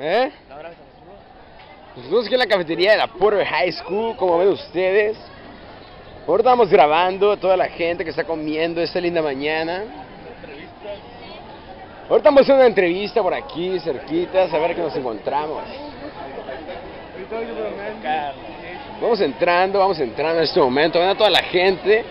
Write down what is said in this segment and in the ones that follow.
¿Eh? Nos estamos aquí en la cafetería de la Porter High School, como ven ustedes. Ahorita estamos grabando a toda la gente que está comiendo esta linda mañana. Ahorita vamos a hacer una entrevista por aquí, cerquitas, a ver qué nos encontramos. Vamos entrando en este momento, ven a toda la gente.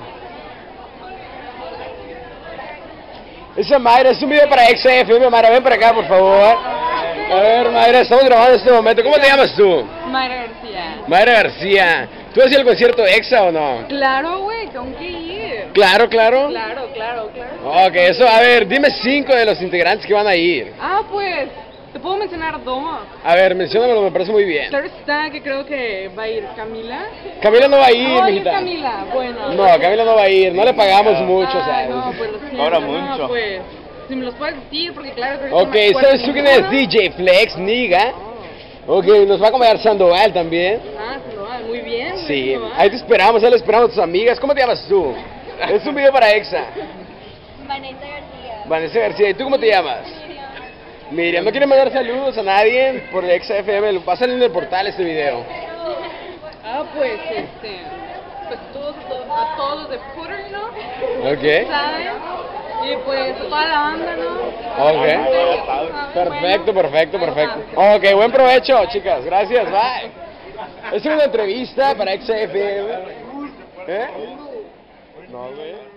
Esa Mayra, es un video para XFM, Mayra, ven para acá por favor. A ver, Mayra, estamos grabando en este momento. ¿Cómo te llamas tú? Mayra García. Mayra García. ¿Tú has ido al concierto de EXA o no? Claro, güey, tengo que ir. Claro. Claro. Ok, eso, a ver, dime 5 de los integrantes que van a ir. Ah, pues, te puedo mencionar 2. A ver, menciónamelo, me parece muy bien. Claro está que creo que va a ir Camila. Camila no va a ir, Oye, mijita. Camila, bueno. No, Camila no va a ir, no le pagamos mucho, ¿sabes? No, pues lo siento. Ahora no, mucho. pues, si me los puedes decir, porque claro que Ok, ¿sabes tú quién es DJ Flex, Niga? Ok, nos va a acompañar Sandoval también. Ah, Sandoval, muy bien. Sí, Sandoval. ahí te esperamos a tus amigas. ¿Cómo te llamas tú? Es un video para EXA. Vanessa García. Vanessa García, ¿y tú cómo te llamas? Miriam, ¿no quieres mandar saludos a nadie por EXA FM? Va a salir en el portal este video. Ah, pues, pues a todos de Porter, ¿no? Ok. ¿Sabes? Y pues a toda la banda, ¿no? Ok. Perfecto. Ok, buen provecho, chicas. Gracias, bye. Esta es una entrevista para XFM. ¿Eh? No, güey.